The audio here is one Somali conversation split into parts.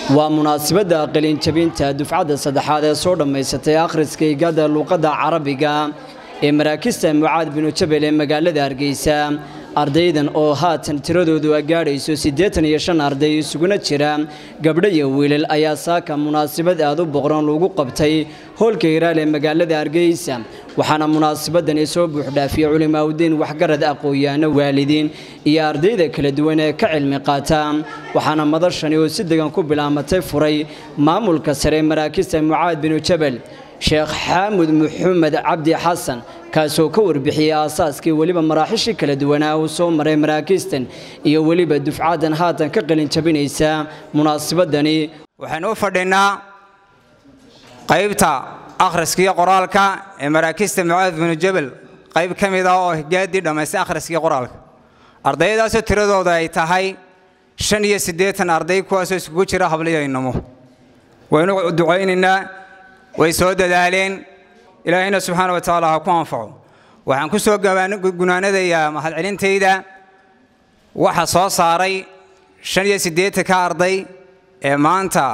ومناسبة قلين تبينتا دفعة صدحات صورة ميستي أخرسكي قادة لغة عربية مراكزة معاذ بن جبل مقالة هرقيسة ardaydan oo haatan tiradoodu gaadhayso 85 arday isuguna jira gabdho iyo wiilal ayaa saaka munaasabad aad u boqran lagu qabtay hoolka Hiiraale magaalada Hargeysa waxaana munaasabadan soo buux dhaafiyay culimaadeen waxgarad aqoon-yahan waalidiin iyo ardayda kala duwan ee ka cilmi qaata waxaana madashani oo si degan ku bilaamatay furay maamulka sare maraakista Mucaad bin Jabal Sheekh Xaamud Maxamed Cabdi Xasan kaasoo ka warbixiyay aasaaskii waliba maraaxish kala duwan oo soo maray maraakistan iyo waliba dufcadan haatan ka qalin jabinaysa munaasabadani waxaan u fadhinaa qaybta akhriska qoraalka ee maraakista Mucaad bin Jabal qayb kamid ah oo gaadi dhameysay akhriska qoraalka ardaydaas tiradooda ay tahay 85 arday kuwaas oo isugu jira hablayaynimo waynu ducaynaynaa way soo dadaaleen إلهنا سبحانه وتعالى هكون أنفعه وعن كسر جنانة يا محل علين تيدا وحصا صاري شنية سديت كاردي مانتا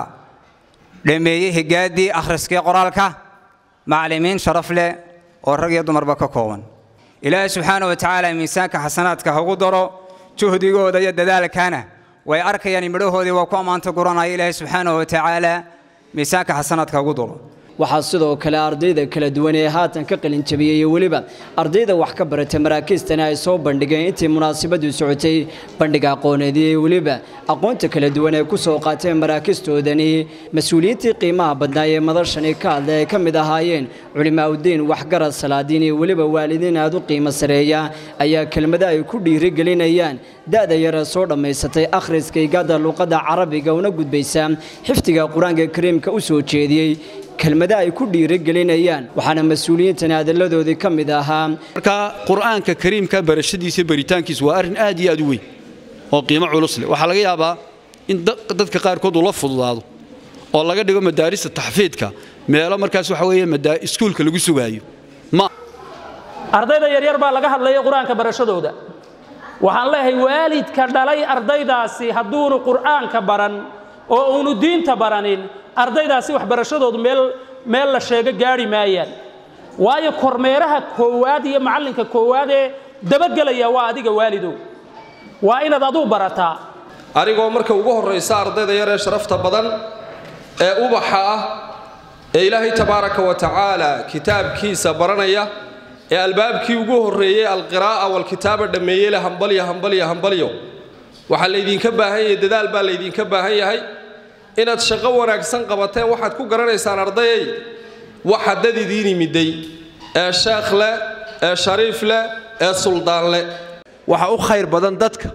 لمي هجادي أخرس كي قرالك معلمين شرف له والرجال مربك كون إله سبحانه وتعالى ميساك حسناتك هقدره تهدي جود يد ذلك أنا ويأرك يعني مروه ذي وقام أنت قرنا إله سبحانه وتعالى ميساك حسناتك هقدره waxaa sidoo kale ardayda kala duwan ee haatan ka qalin jabiyay waliba ardayda wax ka baratay maraakistan ay soo bandhigeen intii munaasabadu socotay bandhiga aqooneed ee waliba aqoonta kala duwan ee ku soo qaateen maraakistoodani mas'uuliyiintii qiimaha badnaa ee madashani ka hadlay ay kamid ahaayeen culimaadeen waxgarad salaadiin iyo waliba waalidiin aad u qiimo sareeya ayaa kelmada ay ku dhiirigelinayaan da'da yar soo dhameysatay akhriska igada luqada carabiga una gudbaysa xifdiga quraanka kariimka u soo jeediyay kelmada ay ku dhiirigelinayaan waxaana mas'uuliyiintan hadaladoodii kamid ahaa marka quraanka kariimka barashadiisa baritaankiisa waa arin aad iyo aad u weyn oo qiimo culus leh waxa laga yaabaa in dadka qaar kood ula fududaado oo laga dhigo madaarista taxfiidka meelo markaas waxa weeye iskuulka lagu sugaayo ma ardayda yar yar baa laga hadlay quraanka barashadooda waxaan leeyahay waalidka dhalay ardaydaasi hadduu quraanka baran oo uu diinta baranin ardaydaasi wax barashadoodu meel la sheego gaari maayaan waayo kormeeraha koowaad iyo macalinka koowaad ee dabagalaya waa adiga waalidow waa inaad adu barataa arigoo marka ugu horeysa ardayda yar ee sharafta badan ee ubaxa ah ee Ilaahay tabaaraka wa tacaala kitaabkiisa baranaya ee albaabkii ugu horeeyay alqiraa'ah wal kitaaba dhameeyay la hambaliyo waxa la idinka baahan yahay dadaal baa la idinka baahan yahay inaad shaqo wanaagsan qabateen waxaad ku garanaysaan ardayay waxa dad idin yimiday ee sheekh le ee shariif le ee suldaan le waxa u khayr badan dadka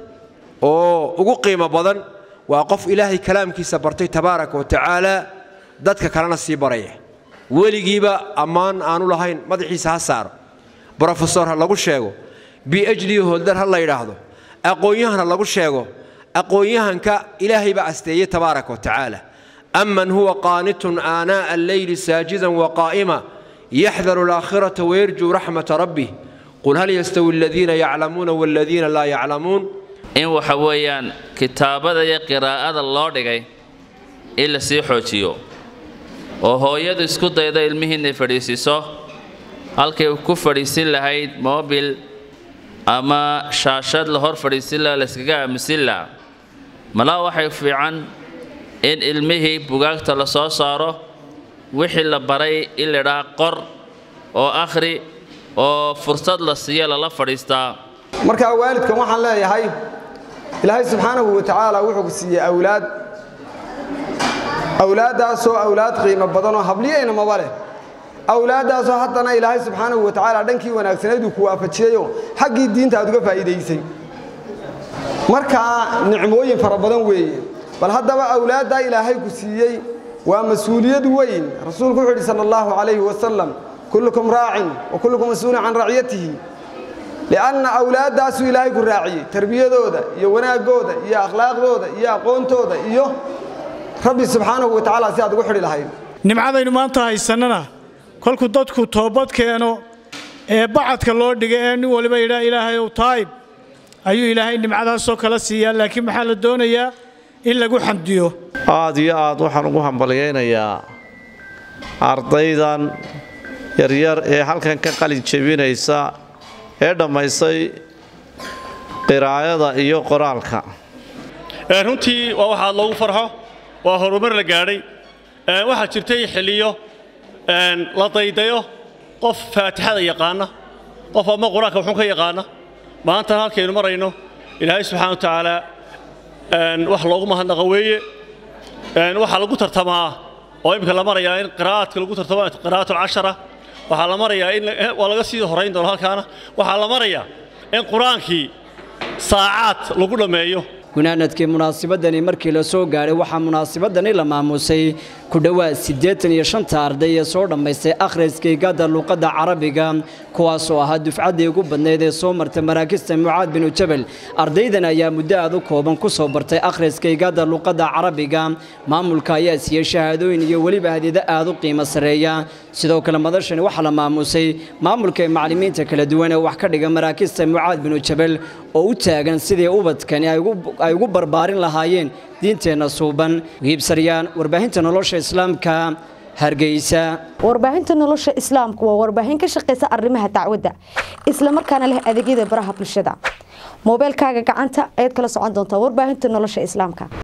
oo ugu qiimo badan waa qof Ilaahay kalaamkiisa bartay tabaaraka wa tacaala dadka kalena sii baraya weligiiba amaan aanu lahayn madaxiisa ha saaro professor ha lagu sheego PhD holder ha la yiraahdo aqoon-yahan lagu sheego aqoon-yahanka Ilaahay ba asteeyay tabaaraka wa tacaala amman huwa qaanitun aanaa al-layli saajidan wa qaa'ima yahdharu al-aakhirata wa yarju rahmata rabbih qul hal yastawi alladhina ya'lamuuna wal ladhina la ya'lamuun in waxa weeyaan kitaabada iyo qiraa'ada loo dhigay in la sii xoojiyo oo hooyadu isku dayda ilmihiina fadhiisiso halkay ku fadhiisin lahayd mobile ama shaashad la hor fadhiisin la iskaga aamusin la mala waxay fiican in ilmihii bugaagta la soo saaro wixii la baray in la qor oo akhri oo fursad la siiyo la fadhiistaa marka waalidkan waxaan leeyahay Ilaahay subhanahu wa ta'ala wuxuu siiyay awlaadaasoo awlaad qiimo badan oo habliyayna ma bale awlaadaasoo haddana Ilaahay subhanahu wa ta'ala dhankii wanaagsaneed ku waafajiyo xaqii diinta aad uga faa'iideysay marka nicmooyin fara badan weeye bal haddaba awlaada Ilaahay ku siiyay waa mas'uuliyad weyn rasuulku wuxuu sallallahu alayhi wa sallam kullukum raa'in wa kullukum mas'uulun an ra'iyatihi لأن أولاداس إلهي كراعي تربيتودا يا وناغودا يا أخلاقودا يا aqoontooda iyo Rabbi subhanahu wa ta'ala si aad ugu xidhi lahayd nimcadaynu maanta haysanana kolku dadku toobad keeno ee bacadka loo dhigay ee nin waliba Ilaahay oo taayib ayuu Ilaahay nimcadaas soo kala siiyaa laakiin maxaa la doonayaa in lagu xamdiyo aad iyo aad waxaan ugu hambaliyeynayaa ardaydan yaryar ee halkan ka qalin jebinaysa ee dhammaysay qiraa'ada iyo qoraalka runtii waa waxa loogu farxo waa horumar la gaadhay waxa jirtay xilliyo la daydayo qof faatixada yaqaana qof ama quraanka wuxuu ka yaqaana maanta halkaynu marayno ilaahay subxaanahu wa ta'aala wax loogu mahadnaqo weeye waxa lagu tartamaa oo imka la marayaa in qiraa'adka lagu tartamo qiraa'atul 10 waxa la marayaa in waa laga sii horeyn doono halkaana waxa la marayaa in quraankii saacad lagu dhameeyo gunaanadkii munaasabadani markii la soo gaaray waxaa munaasabadani la maamusay ku dhawaad 85 arday ee soo dhamaystay akhriska gaada luqadda carabiga kuwaas oo ahaa dufcadii ugu badneed ee soo martay Maraakista Mucaad bin Jabal ardaydan ayaa muddo aad u kooban ku soo bartay akhriska gaada luqadda carabiga maamulka ayaa siiyay shahaadooyin iyo waliba hadiyado aad u qiimo sareeya sidoo kale madashani waxa la maamusay maamulka macallimiinta kala duwan ee wax ka dhiga Maraakista Mucaad bin Jabal oo u taagan sidii ubadkani ay ugu barbaarin lahaayeen diinteena suuban giibsariyaan warbaahinta nolosha islaamka hargeysa warbaahinta nolosha islaamku waa warbaahin ka shaqeysa arrimaha dacwadda isla markaana leh adeegyada baraha bulshada moobilkaaga gacanta ayaad kala socon doontaa warbaahinta nolosha islaamka